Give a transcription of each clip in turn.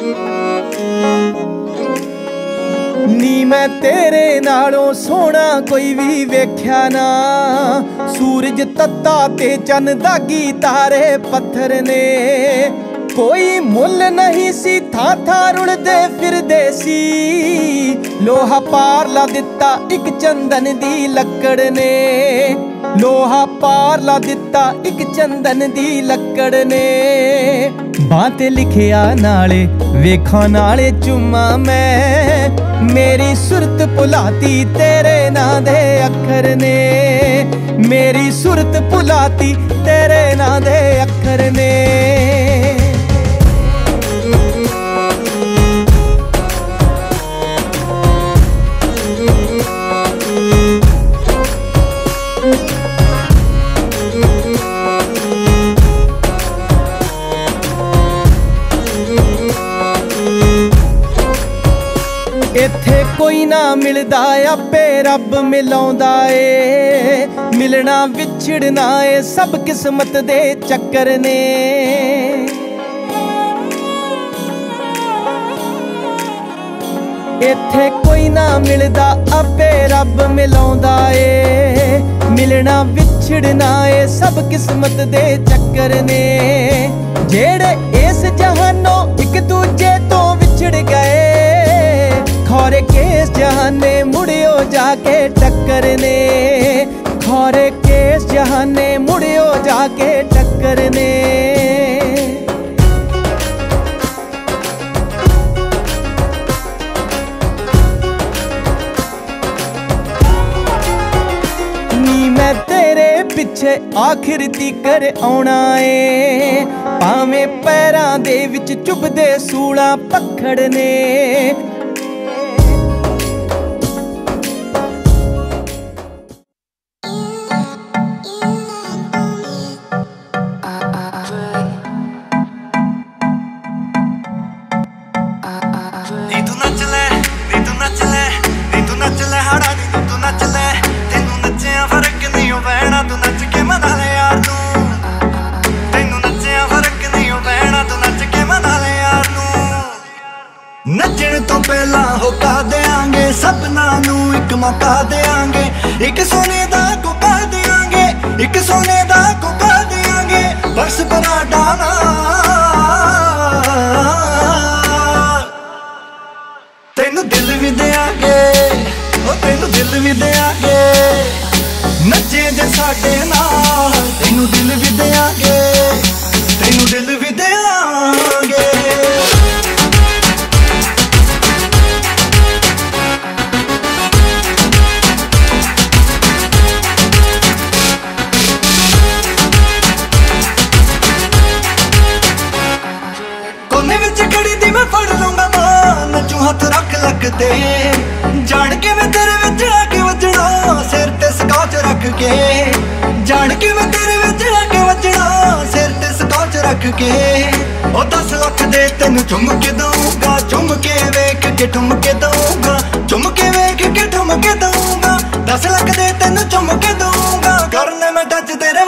ਨੀ मैं तेरे नालों सोहना कोई भी वेख्या ना। सूरज तत्ता ते चन दागी तारे पत्थर ने। कोई मुल नहीं सी थां थां रुलदे फिरदे सी। लोहा पार ला दिता एक चंदन दी लक्कड़ ने। लोहा पार ला दिता एक चंदन दी लक्कड़ ने। बां ते लिखिया नाले वेखां नाले चुम्मा मैं। मेरी सुरत भुलाती तेरे नां दे अखर ने। मेरी सुरत भुलाती तेरे नां दे अखर ने। इत्थे कोई ना मिलदा आपे रब मिलाउंदा ए। मिलना विछड़ना ए सब किस्मत दे चक्कर ने। इत्थे कोई ना मिलदा आपे रब मिलाउंदा ए। मिलना विछड़ना ए सब किस्मत दे चक्कर ने। जेड़े इस जहानों एक दूजे तो विछड़ गए। खौरे केस जहाने मुड़ियो जाके टक्कर ने। खौरे केस जहाने मुड़ियो जाके टक्कर ने। नी मैं तेरे पिछे आखिर तीकर आउणा ए। भावें पैरां दे विच चुभदे सूला पखड़ ने। नचण तो पहला होका देंगे सपना नू एक मौका देंगे। एक सोने दा कोका देंगे। एक सोने दा कोका देंगे। बस बना डाना तेनू दिल भी देंगे। ओ तेनू दिल भी देंगे। नचे जे साडे नाल तेनू दिल भी देंगे। तेनू दिल भी देंगे। हथ रख लगते जान के मैं तेरे विच आके वजना। सिर ते स्कॉच रख के जान के मैं तेरे विच आके वजना। सिर ते स्कॉच रख के ओ 10 लाख दे तेनू चुम के दूंगा। चुम के वेख के ठुम के दूंगा। चुम के वेख के ठुम के दूंगा। 10 लाख दे तेनू चुम के दूंगा। करने में टच तेरे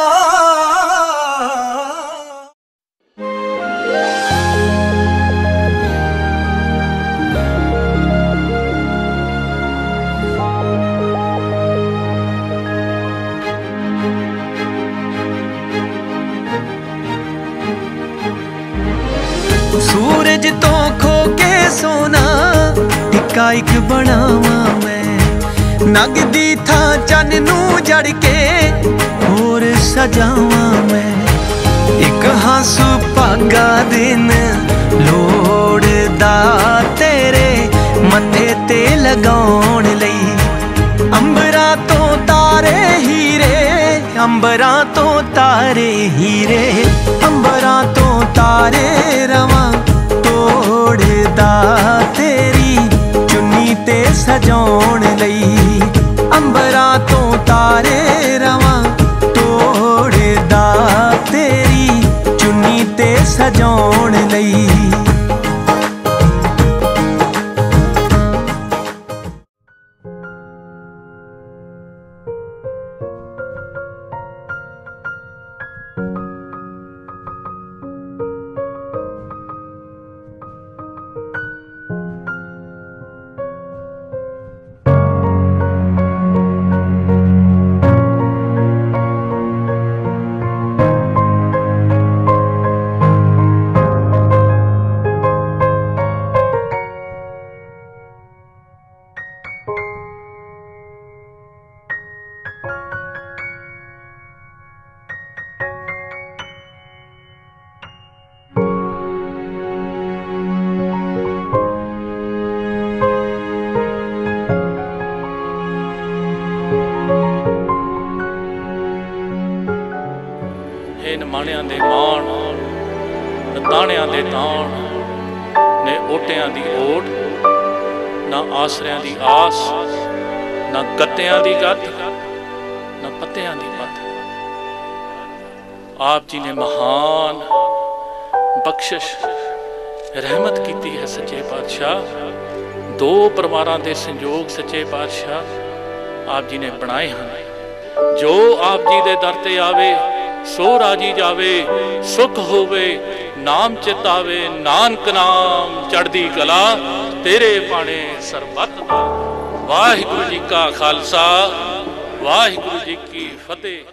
सूरज तो खो के सोना टिक्का एक बनावा मैं। नगदी था चन नू जड़ के होर सजावा मैं। एक हासू भागा दिन लोड़दा तेरे मथे ते लगाउण लई। अंबरां तो तारे हीरे। अंबरां तो तारे हीरे। अंबरां तो तारे रवां तोड़दा तेरी चुन्नी ते सजाउण लई। अंबरां तो तारे रवां तोड़दा तेरी चुन्नी ते सजाउण लई। तारियां दे ताण ने ओटियां दी ओट, ना आसरियां दी आस, ना गत्तियां दी गत, ना पत्तियां दी पत। आप जी ने महान बख्शिश रहमत की है सच्चे पातशाह। दो परिवारों के संयोग सच्चे पातशाह आप जी ने बनाए हैं। जो आप जी दे दर ते आवे सो राजी जावे, सुख होवे नाम चित आवे, नानक नाम चढ़दी कला तेरे पाने सरबत दा। वाहिगुरु जी का खालसा, वाहिगुरु जी की फतेह।